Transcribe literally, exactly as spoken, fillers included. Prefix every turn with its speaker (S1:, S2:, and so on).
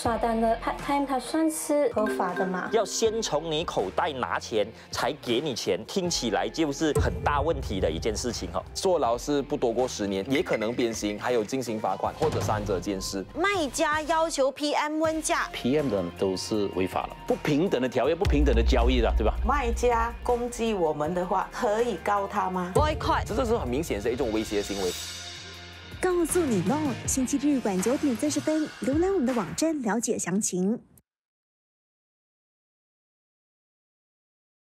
S1: 刷单的 part time 它算是合法的吗？
S2: 要先从你口袋拿钱才给你钱，听起来就是很大问题的一件事情哈。
S3: 坐牢是不多过十年，也可能鞭刑，还有进行罚款或者三者兼施。
S4: 卖家要求 P M 问价
S5: ，P M 的都是违法了，不平等的条约，不平等的交易了，对吧？
S6: 卖家攻击我们的话，可以告他吗
S4: ？Boycott，
S3: 这是很明显是一种威胁行为。
S7: 告诉你喽！星期日晚九点三十分，浏览我们的网站了解详情。